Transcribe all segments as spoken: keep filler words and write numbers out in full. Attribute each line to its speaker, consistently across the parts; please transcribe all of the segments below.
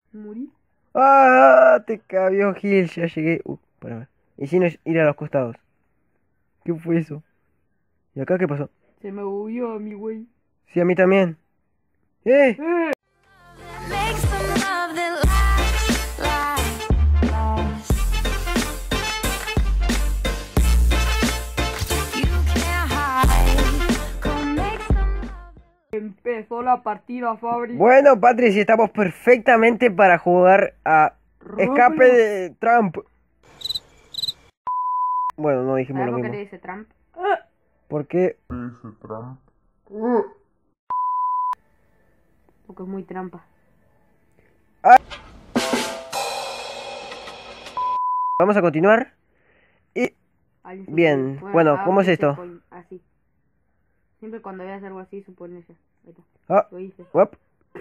Speaker 1: Morí.
Speaker 2: ¡Ah! Te cabió, Gil. Ya llegué. Uh, para ver. Y si no es ir a los costados. ¿Qué fue eso? ¿Y acá qué pasó?
Speaker 1: Se me huyó mi güey.
Speaker 2: Sí, a mí también. ¡Eh!
Speaker 1: ¡Eh!
Speaker 3: Make some love that lasts, lasts, lasts. You can't hide. Come make some love.
Speaker 1: Empezó la partida, Fabri.
Speaker 2: Bueno, Patricia, estamos perfectamente para jugar a escape
Speaker 1: Roblox.
Speaker 2: de Trump. Bueno, no dijimos
Speaker 1: ¿Sabes
Speaker 2: lo
Speaker 1: por qué
Speaker 2: mismo.
Speaker 1: le dice Trump?
Speaker 2: Porque
Speaker 1: Porque es muy trampa.
Speaker 2: vamos a continuar. Y
Speaker 1: Alguien
Speaker 2: Bien,
Speaker 1: supone-
Speaker 2: bueno,
Speaker 1: ah,
Speaker 2: ¿cómo es
Speaker 1: ese
Speaker 2: esto?
Speaker 1: point, Así. Siempre cuando veas algo así, supone eso. Ahí está.
Speaker 2: Ah,
Speaker 1: Lo hice.
Speaker 2: uop.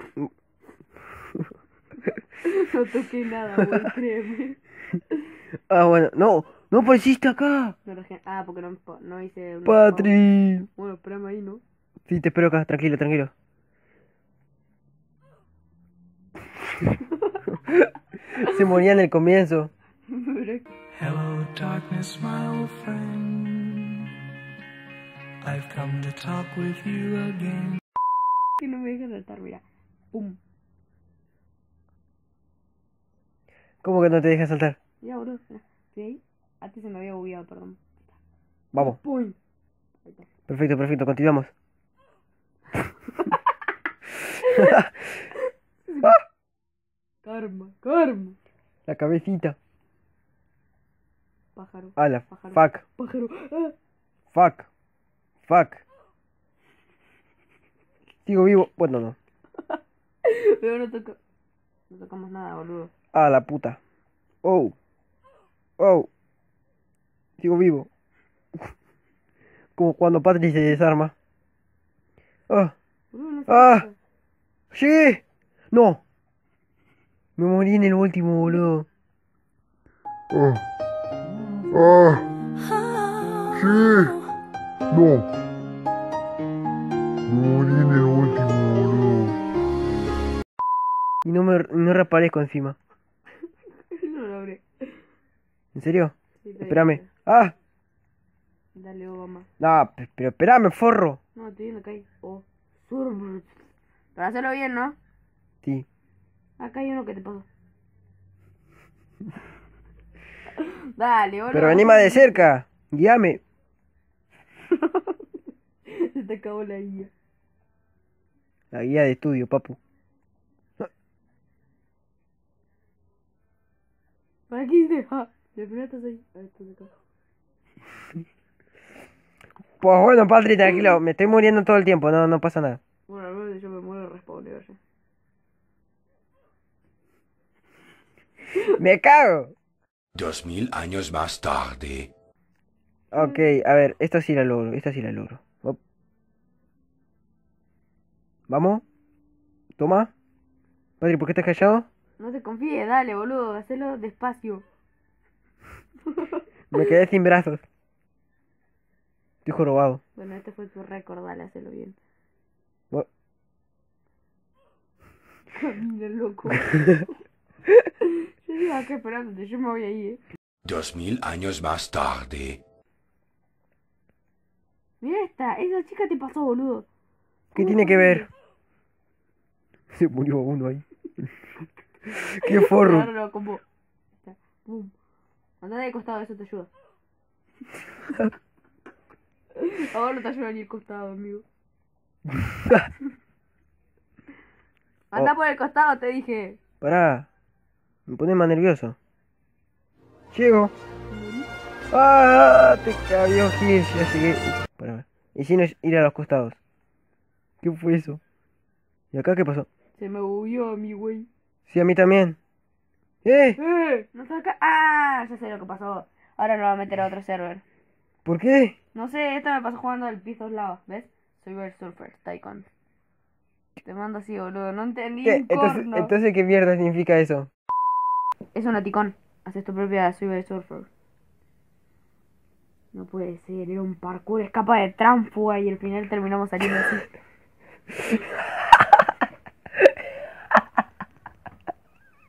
Speaker 1: No toqué nada, güey, créeme.
Speaker 2: Ah, bueno, no, no apareciste acá.
Speaker 1: No rege- ah, porque no, no hice un...
Speaker 2: Patri.
Speaker 1: Bueno, espérame ahí, ¿no?
Speaker 2: Sí, te espero acá, tranquilo, tranquilo. Se moría en el comienzo.
Speaker 4: Hello, darkness, my old friend. I've come to talk with you again.
Speaker 1: Que no me deja saltar, mira. Pum.
Speaker 2: ¿Cómo que no te dejas saltar?
Speaker 1: Mira, boludo. Mira. ¿Sí ahí? Antes se me había bugueado, perdón.
Speaker 2: Vamos.
Speaker 1: Pum. Ahí está.
Speaker 2: Perfecto, perfecto, continuamos.
Speaker 1: Karma, karma.
Speaker 2: La cabecita.
Speaker 1: Pájaro.
Speaker 2: Ala,
Speaker 1: Pájaro.
Speaker 2: fuck,
Speaker 1: Pájaro. Ah.
Speaker 2: fuck, fuck. Sigo vivo. Bueno, no.
Speaker 1: Pero no toca. No tocamos nada, boludo.
Speaker 2: Ah, la puta. Oh. Oh. Sigo vivo. Como cuando Patri se desarma. Ah.
Speaker 1: Boludo, no sé.
Speaker 2: Ah. ¡Llegué! No. Me morí en el último, boludo.
Speaker 3: Oh.
Speaker 5: No. Me morí en el último, boludo.
Speaker 2: Y no me no reaparezco encima.
Speaker 1: No lo logré.
Speaker 2: ¿En serio?
Speaker 1: Sí, te
Speaker 2: Espérame.
Speaker 1: digo.
Speaker 2: ¡Ah!
Speaker 1: Dale, Obama.
Speaker 2: No, pe- pero espérame, forro.
Speaker 1: No, estoy viendo acá hay. Oh. Sur- Para hacerlo bien, ¿no?
Speaker 2: Sí.
Speaker 1: Acá hay uno que te pasó. Dale, boludo.
Speaker 2: Pero vení más de cerca. Guíame.
Speaker 1: Se te acabó la guía.
Speaker 2: La guía de estudio, papu.
Speaker 1: ¿Para qué hiciste? Ah, de primera estás ahí. Ah, estás acá.
Speaker 2: Pues bueno, Patri, tranquilo. Me estoy muriendo todo el tiempo. No, no pasa nada.
Speaker 1: Bueno, al menos yo me muero de respawn, de verdad.
Speaker 2: ¡Me cago!
Speaker 6: Dos mil años más tarde.
Speaker 2: Ok, a ver. Esta sí la logro. Esta sí la logro. Op. ¿Vamos? Toma. Patri, ¿por qué estás callado?
Speaker 1: No te confíes, dale, boludo. Hacelo despacio.
Speaker 2: Me quedé sin brazos. Estoy jorobado.
Speaker 1: Bueno, este fue tu récord, dale, hacelo bien.
Speaker 2: Bu-
Speaker 1: Camina, loco. Yo sigo acá esperándote, yo me voy ahí, eh.
Speaker 6: Dos mil años más tarde.
Speaker 1: Mira esta, esa chica te pasó, boludo.
Speaker 2: ¿Qué
Speaker 1: ¿Cómo
Speaker 2: tiene que
Speaker 1: fue?
Speaker 2: ver? Se murió uno ahí. ¡Qué forro!
Speaker 1: Claro, no, como... Está, pum. Andá de costado, eso te ayuda. Ahora no te ayuda ni el costado, amigo. Andá
Speaker 2: Oh.
Speaker 1: por el costado, te dije.
Speaker 2: Pará. Me pone más nervioso. Llego. ¡Ah! Te cabió, Gil. Ya llegué. Pará. Y si no es ir a los costados. ¿Qué fue eso? ¿Y acá qué pasó?
Speaker 1: Se me huyó mi güey.
Speaker 2: Sí, a mí también. ¡Eh!
Speaker 1: ¡Eh! No está acá. ¡Ah! Ya sé lo que pasó. Ahora lo voy a meter a otro server.
Speaker 2: ¿Por qué?
Speaker 1: No sé, esto me pasó jugando al pisos lava, ¿ves? Soy Bear Surfer, Tycoon. Te mando así, boludo. No entendí
Speaker 2: ¿Qué?
Speaker 1: un
Speaker 2: Entonces,
Speaker 1: corno.
Speaker 2: entonces, ¿qué mierda significa eso?
Speaker 1: Es una ticón. Haces tu propia Soy Bear Surfer. No puede ser, era un parkour, escapa de tránfuga y al final terminamos saliendo así.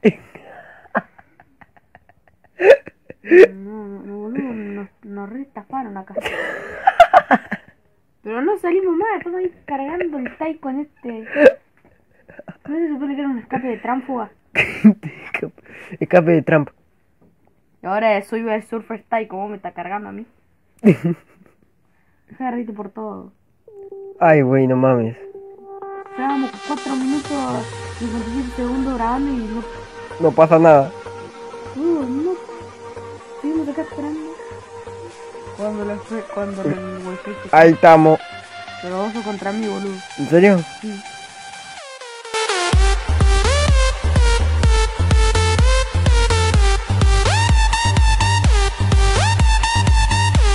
Speaker 1: No, no, no, boludo, nos, nos restafaron acá. Pero no salimos más, estamos ahí cargando el Taikon este. ¿No se supone que era un escape de tránfuga?
Speaker 2: Escape de Trump.
Speaker 1: Y ahora soy el Surfer Taikon, ¿cómo me está cargando a mí? Deja de reírte por todo.
Speaker 2: Ay, güey, no mames.
Speaker 1: Llevamos cuatro minutos y cincuenta y siete segundos grabando y no...
Speaker 2: No pasa nada.
Speaker 1: Uh, no... Seguimos acá esperando. Cuando la... Cuando el wifi se...
Speaker 2: Ahí estamos.
Speaker 1: Pero vos sos contra mí, boludo.
Speaker 2: ¿En serio?
Speaker 1: Sí.